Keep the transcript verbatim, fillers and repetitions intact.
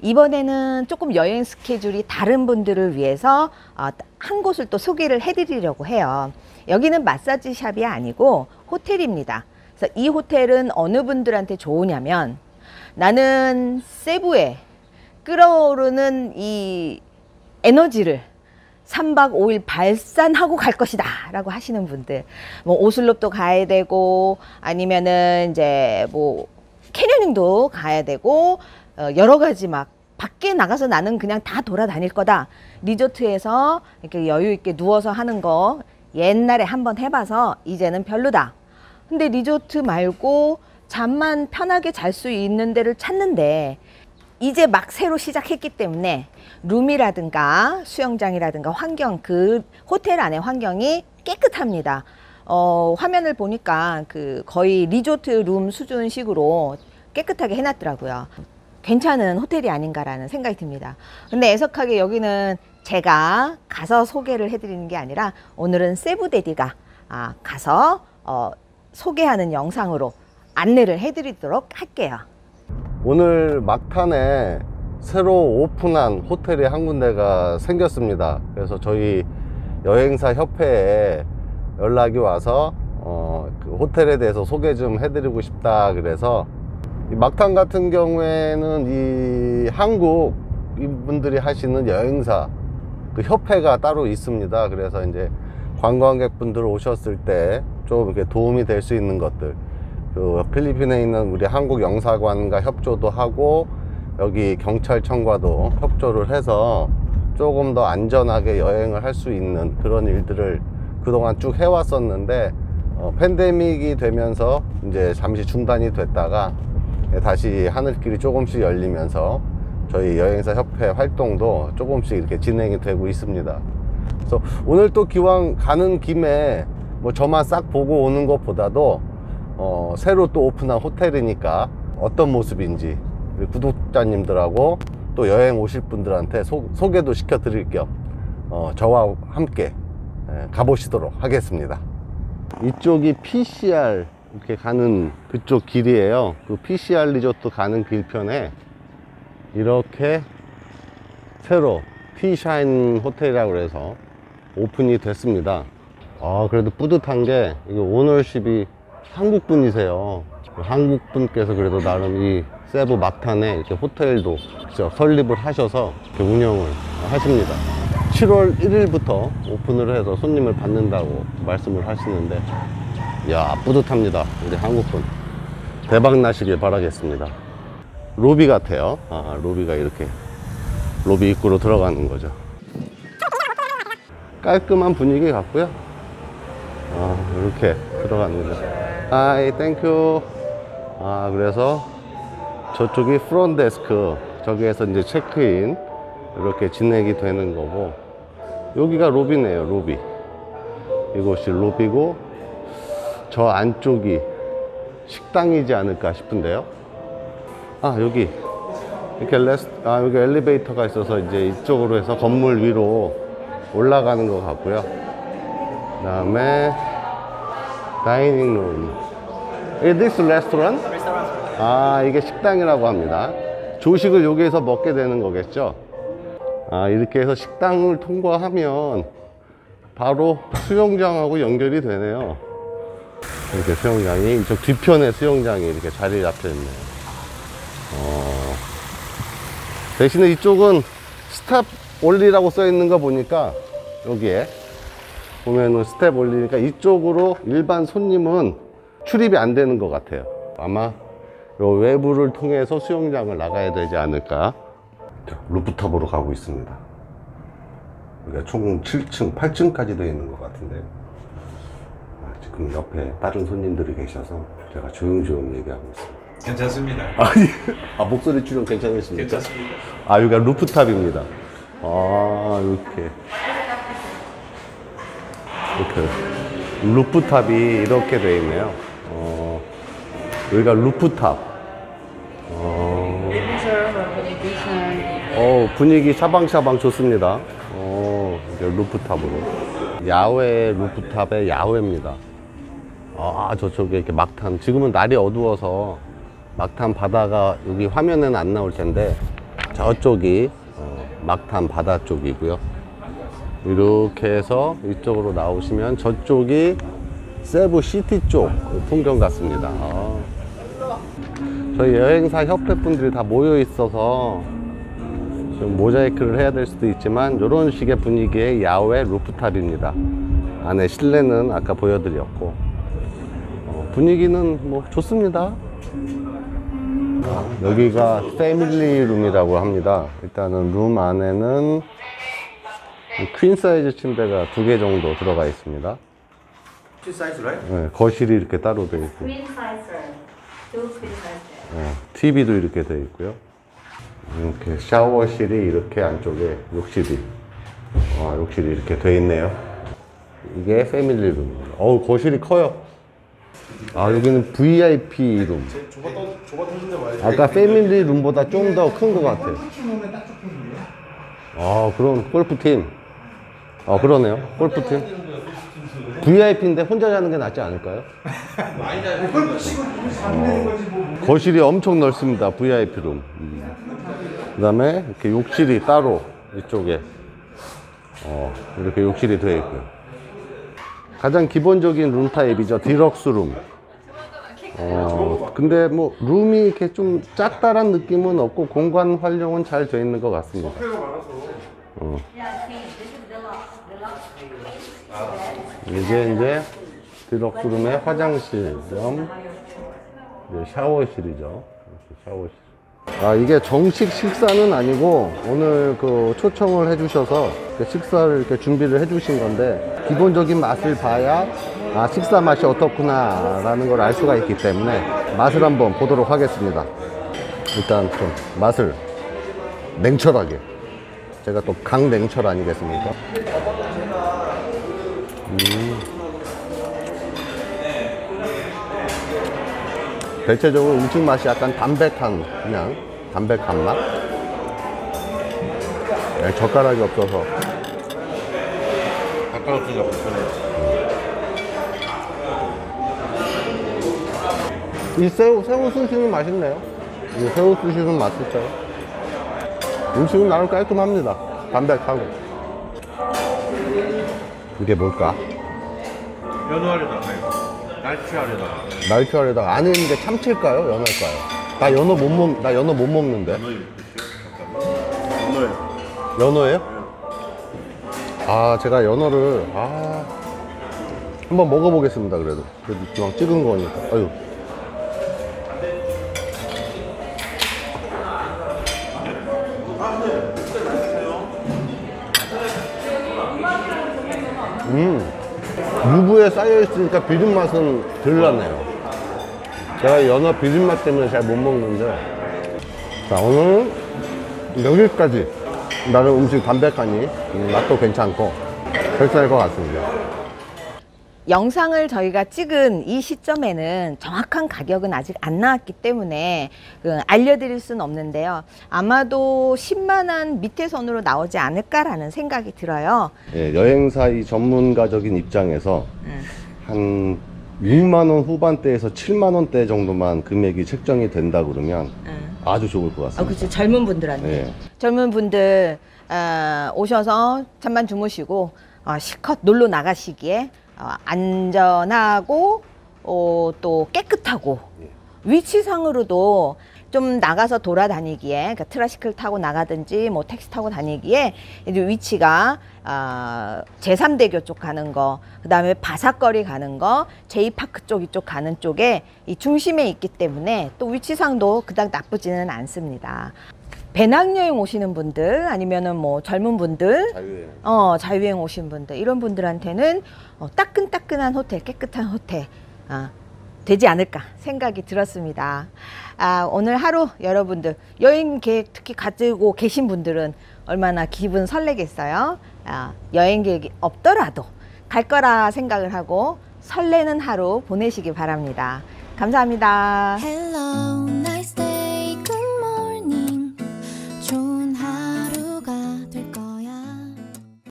이번에는 조금 여행 스케줄이 다른 분들을 위해서 한 곳을 또 소개를 해드리려고 해요. 여기는 마사지 샵이 아니고 호텔입니다. 그래서 이 호텔은 어느 분들한테 좋으냐면, 나는 세부에 끓어오르는 이 에너지를 삼 박 오 일 발산하고 갈 것이다 라고 하시는 분들, 뭐 오슬롭도 가야 되고 아니면은 이제 뭐 캐녀닝도 가야 되고 어 여러 가지 막 밖에 나가서 나는 그냥 다 돌아다닐 거다, 리조트에서 이렇게 여유 있게 누워서 하는 거 옛날에 한번 해봐서 이제는 별로다, 근데 리조트 말고 잠만 편하게 잘 수 있는 데를 찾는데 이제 막 새로 시작했기 때문에 룸이라든가 수영장이라든가 환경, 그 호텔 안의 환경이 깨끗합니다. 어, 화면을 보니까 그 거의 리조트 룸 수준식으로 깨끗하게 해놨더라고요. 괜찮은 호텔이 아닌가라는 생각이 듭니다. 근데 애석하게 여기는 제가 가서 소개를 해드리는 게 아니라 오늘은 세부데디가 아, 가서 어, 소개하는 영상으로 안내를 해드리도록 할게요. 오늘 막탄에 새로 오픈한 호텔이 한 군데가 생겼습니다. 그래서 저희 여행사 협회에 연락이 와서 어, 그 호텔에 대해서 소개 좀 해드리고 싶다 그래서, 이 막탄 같은 경우에는 이 한국 분들이 하시는 여행사 그 협회가 따로 있습니다. 그래서 이제 관광객분들 오셨을 때 좀 이렇게 도움이 될 수 있는 것들, 그 필리핀에 있는 우리 한국 영사관과 협조도 하고 여기 경찰청과도 협조를 해서 조금 더 안전하게 여행을 할 수 있는 그런 일들을 그동안 쭉 해왔었는데, 어, 팬데믹이 되면서 이제 잠시 중단이 됐다가 다시 하늘길이 조금씩 열리면서 저희 여행사 협회 활동도 조금씩 이렇게 진행이 되고 있습니다. 그래서 오늘 또 기왕 가는 김에 뭐 저만 싹 보고 오는 것보다도 어, 새로 또 오픈한 호텔이니까 어떤 모습인지 우리 구독자님들하고 또 여행 오실 분들한테 소, 소개도 시켜 드릴 겸 어, 저와 함께 예, 가보시도록 하겠습니다. 이쪽이 피씨알 이렇게 가는 그쪽 길이에요. 그 피씨알 리조트 가는 길편에 이렇게 새로 티샤인 호텔이라고 해서 오픈이 됐습니다. 아, 그래도 뿌듯한 게 이게 오너십이 한국 분이세요. 한국 분께서 그래도 나름 이 세부 막탄에 이렇게 호텔도 직접 설립을 하셔서 이렇게 운영을 하십니다. 칠월 일일부터 오픈을 해서 손님을 받는다고 말씀을 하시는데, 이야, 뿌듯합니다. 우리 한국분 대박 나시길 바라겠습니다. 로비 같아요. 아, 로비가 이렇게 로비 입구로 들어가는 거죠. 깔끔한 분위기 같고요. 아, 이렇게 들어가는 거죠. 아이, 땡큐. 아, 그래서 저쪽이 프론데스크, 저기에서 이제 체크인 이렇게 진행이 되는 거고, 여기가 로비네요. 로비. 이곳이 로비고 저 안쪽이 식당이지 않을까 싶은데요. 아, 여기 이렇게 레스, 아, 여기 엘리베이터가 있어서 이제 이쪽으로 해서 건물 위로 올라가는 것 같고요. 그 다음에 다이닝 룸. Is this restaurant? 아, 이게 식당이라고 합니다. 조식을 여기에서 먹게 되는 거겠죠. 아, 이렇게 해서 식당을 통과하면 바로 수영장하고 연결이 되네요. 이렇게 수영장이, 이쪽 뒤편에 수영장이 이렇게 자리에 잡혀 있네요. 어, 대신에 이쪽은 스탑 올리라고 써 있는 거 보니까, 여기에 보면은 스텝 올리니까 이쪽으로 일반 손님은 출입이 안 되는 것 같아요. 아마 요 외부를 통해서 수영장을 나가야 되지 않을까. 루프탑으로 가고 있습니다. 여기가 총 칠 층, 팔 층까지 되어 있는 것 같은데요. 아, 지금 옆에 다른 손님들이 계셔서 제가 조용조용 얘기하고 있습니다. 괜찮습니다. 아니, 아, 목소리 출연 괜찮으십니까? 괜찮습니다. 아, 여기가 루프탑입니다. 아, 이렇게. 이렇게. 루프탑이 이렇게 되어 있네요. 어, 여기가 루프탑. 어, 어, 분위기 샤방샤방 좋습니다. 어, 이제 루프탑으로. 야외 루프탑의 야외입니다. 아, 저쪽에 이렇게 막탄. 지금은 날이 어두워서 막탄 바다가 여기 화면에는 안 나올 텐데, 저쪽이 어, 막탄 바다 쪽이고요. 이렇게 해서 이쪽으로 나오시면 저쪽이 세부 시티 쪽 풍경 같습니다. 아. 저희 여행사 협회 분들이 다 모여 있어서 좀 모자이크를 해야 될 수도 있지만 이런 식의 분위기의 야외 루프탑입니다. 안에 실내는 아까 보여드렸고 어, 분위기는 뭐 좋습니다. 아, 여기가 패밀리 룸이라고 합니다. 일단은 룸 안에는 퀸 사이즈 침대가 두 개 정도 들어가 있습니다. Two size, right? 네, 거실이 이렇게 따로 되어 있고, Queen size bed. Two queen size bed. 네, 티비도 이렇게 되어 있고요. 이렇게 샤워실이 이렇게 안쪽에 욕실이, 아, 욕실이 이렇게 되어 있네요. 이게 패밀리 룸입니다. 어우, 거실이 커요. 아, 여기는 브이아이피 룸. 아까 패밀리 룸보다 좀 더 큰 것 같아요. 아, 그럼 골프팀. 아, 그러네요. 골프팀. 브이아이피인데 혼자 자는 게 낫지 않을까요? 어, 거실이 엄청 넓습니다. 브이아이피 룸. 음. 그 다음에 이렇게 욕실이 따로 이쪽에 어, 이렇게 욕실이 되어 있고요. 가장 기본적인 룸 타입이죠. 디럭스 룸. 어, 근데 뭐 룸이 이렇게 좀 작다란 느낌은 없고 공간 활용은 잘 되어 있는 것 같습니다. 어. 이게 이제 디럭스 룸의 화장실 겸 샤워실이죠. 샤워실. 아, 이게 정식 식사는 아니고 오늘 그 초청을 해주셔서 그 식사를 이렇게 준비를 해주신 건데 기본적인 맛을 봐야 아, 식사 맛이 어떻구나 라는 걸 알 수가 있기 때문에 맛을 한번 보도록 하겠습니다. 일단 좀 맛을 냉철하게, 제가 또 강냉철 아니겠습니까? 음. 대체적으로 음식 맛이 약간 담백한, 그냥 담백한 맛. 네, 젓가락이 없어서 가까웠으니까 불편해요. 이 새우, 새우 스시는 맛있네요. 이 새우 스시는 맛있어요. 음식은 나름 깔끔합니다. 담백하고. 이게 뭘까? 연어하려다가 날치하려다가 날치알에다가 안에 있는 게 참치일까요? 연어일까요? 나 연어 못 먹, 나 연어 못 먹는데. 연어예요. 연어예요? 아, 제가 연어를, 아, 한번 먹어보겠습니다. 그래도. 그래도 그냥 찍은 거니까. 아유. 음, 유부에 쌓여있으니까 비린맛은 덜 나네요. 제가 연어 비린맛 때문에 잘 못 먹는데. 자, 오늘 여기까지. 나름 음식 담백하니 음, 맛도 괜찮고 괜찮을 것 같습니다. 영상을 저희가 찍은 이 시점에는 정확한 가격은 아직 안 나왔기 때문에 그 알려드릴 수는 없는데요. 아마도 십만 원 밑에 선으로 나오지 않을까라는 생각이 들어요. 예, 여행사 이 전문가적인 입장에서 음. 한 육만 원 후반대에서 칠만 원대 정도만 금액이 책정이 된다 그러면 음. 아주 좋을 것 같습니다. 아, 그렇죠. 젊은 분들한테. 네. 젊은 분들 어, 오셔서 잠만 주무시고 어, 실컷 놀러 나가시기에 어, 안전하고 어, 또 깨끗하고 위치상으로도 좀 나가서 돌아다니기에, 그러니까 트라시클 타고 나가든지 뭐 택시 타고 다니기에 이제 위치가 어, 제삼 대교 쪽 가는 거, 그 다음에 바삭거리 가는 거, 제이파크 쪽 이쪽 가는 쪽에 이 중심에 있기 때문에 또 위치상도 그닥 나쁘지는 않습니다. 배낭여행 오시는 분들 아니면은 뭐 젊은 분들, 자유여행. 어, 자유여행 오신 분들, 이런 분들한테는 어, 따끈따끈한 호텔, 깨끗한 호텔 어, 되지 않을까 생각이 들었습니다. 아, 오늘 하루 여러분들 여행 계획 특히 가지고 계신 분들은 얼마나 기분 설레겠어요. 아, 여행 계획이 없더라도 갈 거라 생각을 하고 설레는 하루 보내시기 바랍니다. 감사합니다. Hello.